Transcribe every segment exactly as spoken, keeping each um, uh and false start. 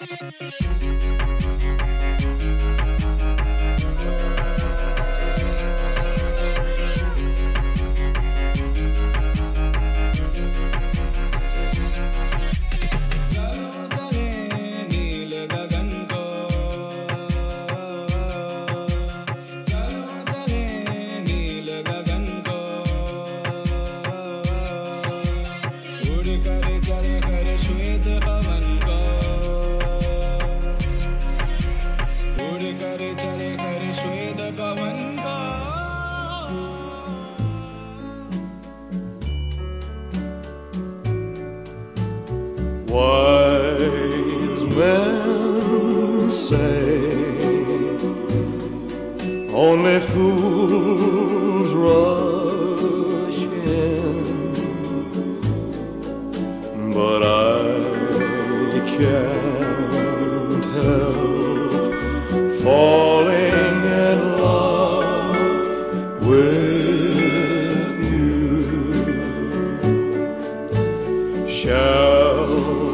Wise men say only fools rush in, but I can't help falling in love with you. Shall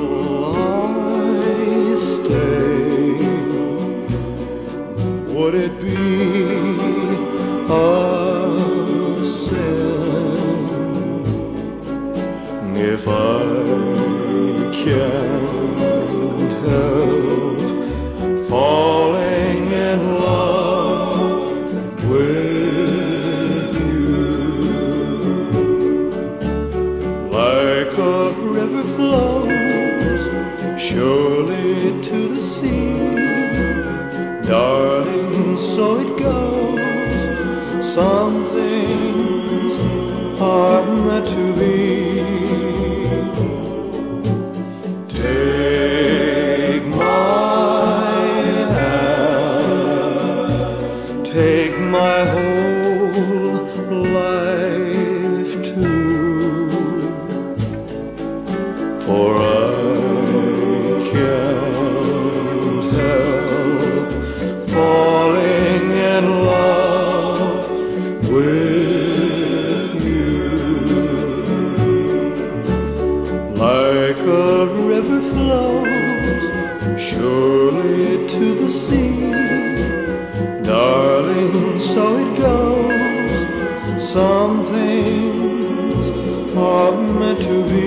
would it be a sin if I can't help falling in love with you? Like a river flows surely to the sea, darling, so it goes. Some things are meant to be. Take my hand, take my whole life too, for I can't help falling in love with you. Like a river flows surely to the sea, darling, so it goes. Some things are meant to be.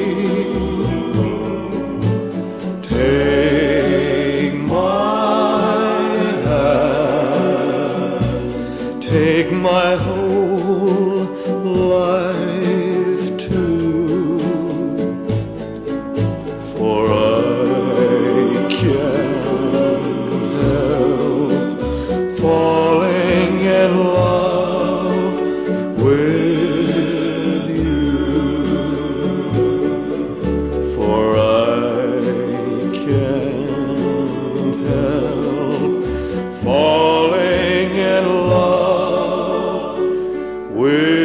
Take Take my whole life too, for I can't help falling in love with you. For I can't help falling in love with